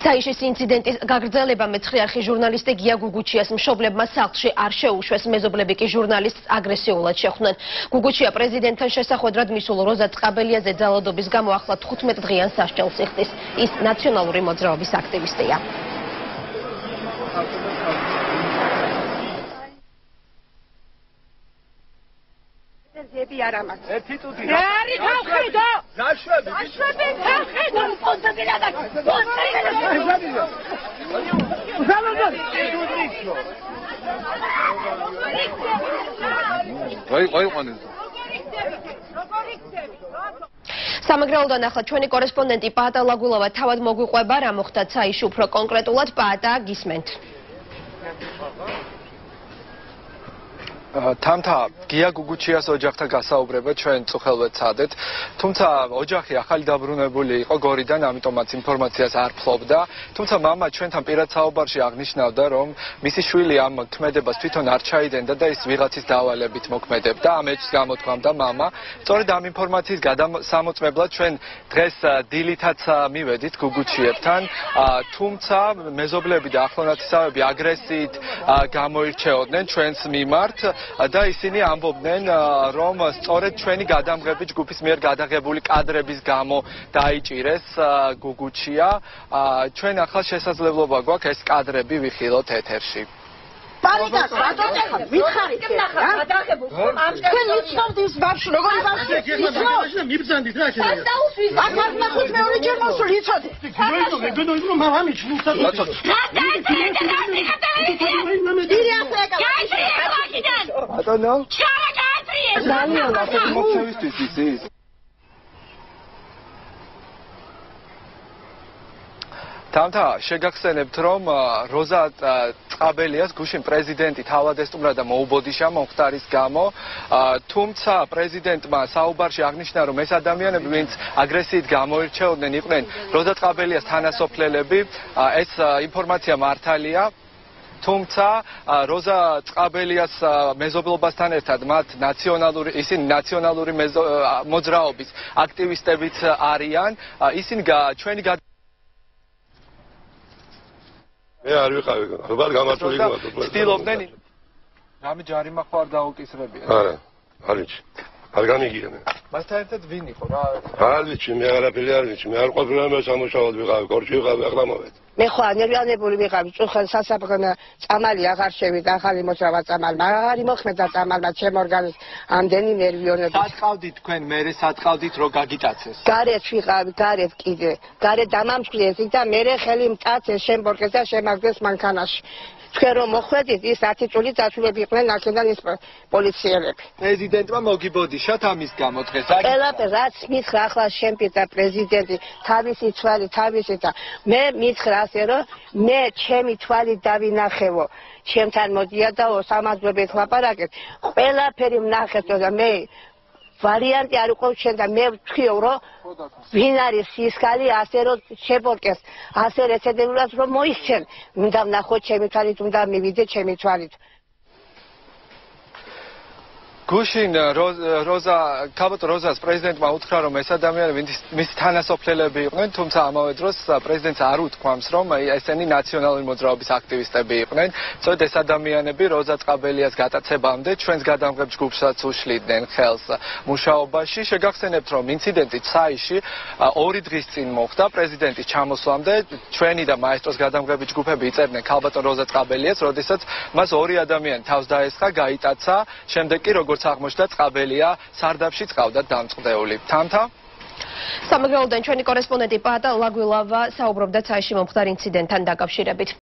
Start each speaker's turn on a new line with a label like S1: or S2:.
S1: საიშის ინციდენტის გაგრძელება მეცხრე არხი ჟურნალისტი გია გუგუჩიას მშობლებმა სახლში არ შეუშვეს, მეზობლები კი ჟურნალისტს აგრესიულად შეხვდნენ. გუგუჩია პრეზიდენტთან შესახვედრად მისულ როზა წყაბელიაზე ძალადობის გამო ახლა 15 დღიან სასჯელს იხდის. ის ნაციონალური მოძრაობის აქტივისტია. სამეგრელოდან ახლა ჩვენი კორესპონდენტი პაატა ლაგულავა თავად მოგვიყვება რა მოხდა ცაიში უფრო კონკრეტულად. პაატა, გისმენთ.
S2: თამთა გია გუგუჩიას ოჯახთან გასაუბრება ჩვენ წუხელვე ცადეთ, თუმცა ოჯახი ახალი დაბრუნებული იყო გორიდან, ამიტომაც ინფორმაციას არ ფლობდა, თუმცა მამა ჩვენთან პირად საუბარში აღნიშნავდა, რომ მისი შვილი ამ ქმედებას თვითონ არ ჩაიდენდა და ის ვიღაცის დავალებით მოქმედებდა, ამ ეჭვს გამოთქვამდა მამა. სწორედ ამ ინფორმაციის გადასამოწმებლად ჩვენ დღეს დილითაც მივედით გუგუჩიებთან, თუმცა მეზობლები და ახლონათესავები აგრესიით გამოირჩეოდნენ ჩვენს მიმართ და ისინი ამბობდნენ, რომ სწორედ ჩვენი გადამღები ჯგუფის მიერ გადაღებული კადრების გამო დაიჭირეს გუგუჩია. ჩვენ ახლა შესაძლებლობა გვაქვს ეს კადრები ვიხილოთ ეთერში.
S3: Paritas, ატოჭეხა, მითხარით რა? თქვენ მიცნობთ ის ბავშვი, როგორი ბავშვია?
S4: მიბრძანდით რა შეიძლება?
S3: ახლა ნახოთ მეორე ჯერ მოსული იცოდე.
S4: მეგონი რომ მამამი ჩნუცა.
S2: ატონო?
S3: ძალიან
S2: ასეთი მოქცევისთვის ის. თამთა შეგახსენებთ, რომ როზა წყაბელიას გუშინ პრეზიდენტი თავად ესტუმრა და მოუბოდიშა მომხდარის გამო, თუმცა პრეზიდენტმა საუბარში აღნიშნა, რომ ეს ადამიანები, ვინც აგრესიით გამოირჩეოდნენ, იყვნენ როზა წყაბელიას თანასოფლელები. ეს ინფორმაცია მართალია. თუმცა როზა წყაბელიას მეზობლობასთან ერთად მათ ისინი ნაციონალური მოძრაობის აქტივისტებიც არიან. ისინი ჩვენი
S5: მე არ ვიყავი, ხომ გამართული იყო.
S2: ცდილობდნენ რამე ჯარიმა ხო არ დაუკისრებია.
S5: არა, არ ვიცი. არ განიგიანე.
S2: მასთან ერთად ვინ იყო რა?
S5: არ ვიცი, მე არაფერი არ ვიცი. მე არ ყოფილა მე სამუშაოდ ვიყავი, კორჩი ვიყავი, ახლა მოვედი.
S3: მე ხო ანერვიანებული ვიყავი, წუხელ სასაფრთხო წამალი აღარ შევიდა, ახალი მოძრაობა წამალმა. აღარ იმოქმედა წამალმა ჩემ ორგანიზმს ამდენი ნერვიულობით.
S2: სატყავდით თქვენ, მე სატყავდით რო გაგიტაცეს.
S3: გარეთ ვიყავი, გარეთ კიდე. გარეთ დამამსხვრიეს და მე ხელი მტაცეს შემბორკეს და შემაგდეს მანქანაში. თქვენ რომ მოხვედით, ის 10 წული დაცულები იყვნენ აქედან ის პოლიციელები.
S2: პრეზიდენტმა მოგიბოდიშათ ამის გამო დღეს.
S3: ყველაფერს რაც მითხრა ახლა შემპირდა პრეზიდენტი, თავისი თვალი, თავისი და მე მითხრა ასე რომ მე ჩემი თვალი დავინახევო. ჩემთან მოდია და სამაძლებეთ ლაპარაკეთ. ყველაფერი ვნახეთო და მე ვარიანტი არ იყო შენ და მე ვთქვიო რომ ვინ არის სისკალი ასე რომ შეპორკეს ასე რეცედებულად რომ მოისცენ უნდა ვნახო ჩემი თვალით უნდა მივიდე ჩემი თვალით
S2: გუშინ ქალბატონ როზას პრეზიდენტმა უთხრა რომ ეს ადამიანები მისი თანასოფლელები იყვნენ, თუმცა ამავე დროს პრეზიდენტს არ უთქვამს რომ ესენი ნაციონალური მოძრაობის აქტივისტები იყვნენ. სწორედ ეს ადამიანები როზა წყაბელიას გატაცებამდე ჩვენს გადამღებ ჯგუფსაც უშლიდნენ ხელს მუშაობაში. შეგახსენებთ რომ ინციდენტი ცაიში 2 დღის წინ მოხდა პრეზიდენტის ჩამოსვლამდე. ჩვენი და მაესტროს გადამღები ჯგუფები იწერდნენ ქალბატონ როზა წყაბელიას, როდესაც მას 2 ადამიანი თავს დაესხა, გაიტაცა, შემდეგ კი როგორც აღმოჩნდა წყაბელია სარდაფში წყავდა დამწყდეული. თამთა
S1: სამეგრელოდან ჩვენი კორესპონდენტი პაატა ლაგულავა საუბრობდა ცაიში მომხდარ ინციდენტთან დაკავშირებით.